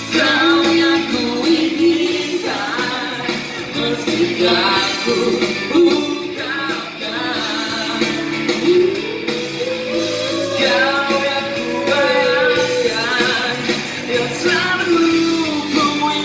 Kau yang ku inginkan, meski aku ungkapkan. Kau yang ku bayangkan, yang selalu ku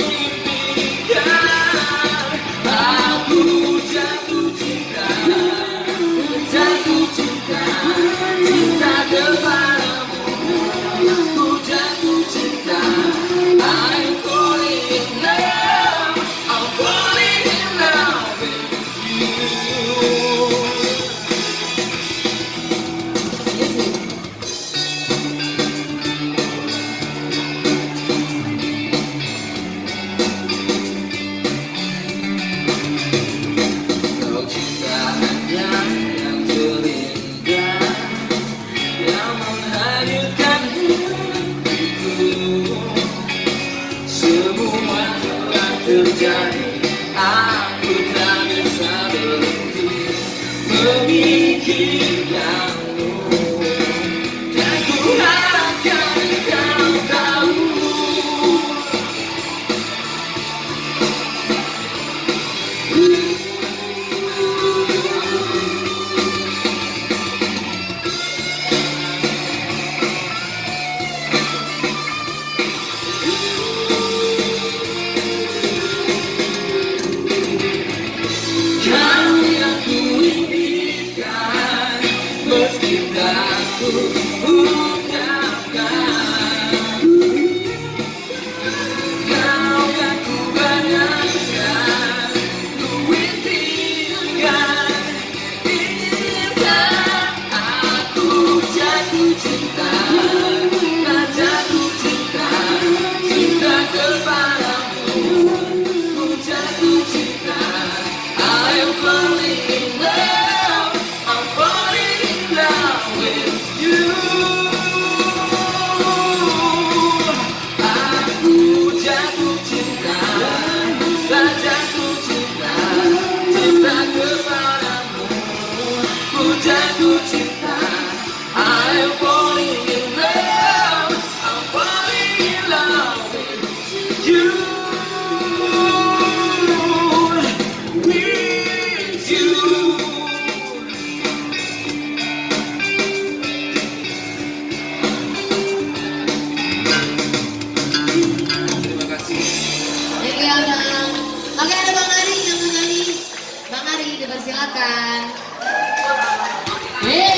impikan. Aku jatuh cinta, jatuh cinta, cinta kepadamu. Aku jatuh cinta, I'm falling in love, I'm falling in love with you. Kau cinta hanya yang terindah, yang menghadirkan hidupku. Semua telah terjadi, aku tak bisa berhenti memikirkanmu. Dan ku harapkan kau tahu, kau yang ku impikan, meski tak ku ungkapkan. Kau yang ku bayangkan, ku impikan, inginkan. Aku jatuh cinta, tak jatuh cinta, cinta kepadamu. Ku jatuh cinta, I'm falling in love, I'm falling in love with you. Aku jatuh cinta, tak jatuh cinta, cinta kepadamu. Ku jatuh cinta, I'm falling in love, I'm falling in love with you. With you. Terima kasih. Thank you, Abang. Oke, ada Bang Ari yang mau nyanyi. Bang Ari, dipersilakan.